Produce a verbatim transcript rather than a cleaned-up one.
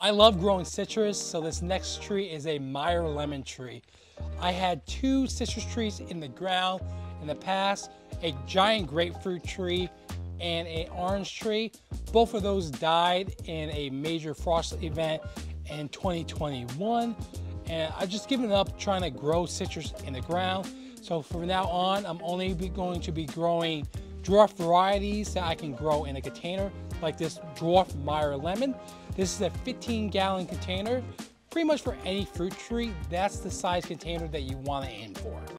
I love growing citrus, so this next tree is a Meyer Lemon tree. I had two citrus trees in the ground in the past, a giant grapefruit tree and an orange tree. Both of those died in a major frost event in twenty twenty-one, and I've just given up trying to grow citrus in the ground. So from now on, I'm only be going to be growing dwarf varieties that I can grow in a container, like this dwarf Meyer Lemon. This is a fifteen gallon container. Pretty much for any fruit tree, that's the size container that you want to aim for.